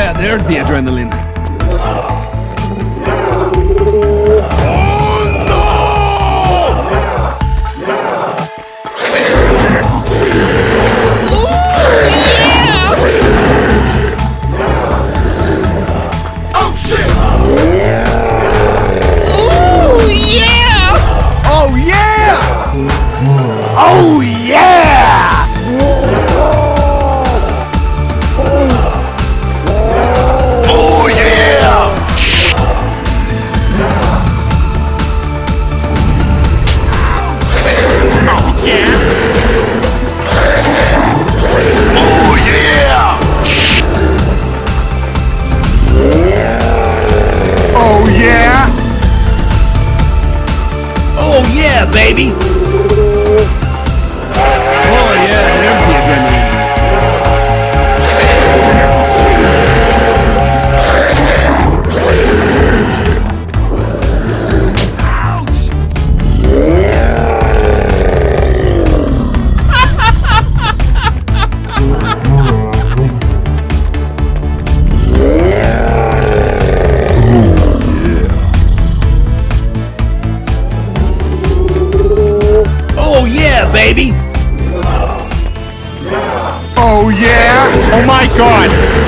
yeah, there's the adrenaline. Oh yeah! Oh yeah! Oh yeah! Oh yeah! Oh yeah, baby! Oh yeah, there's the adrenaline. Ouch! Oh yeah, baby! Oh yeah! Oh my god!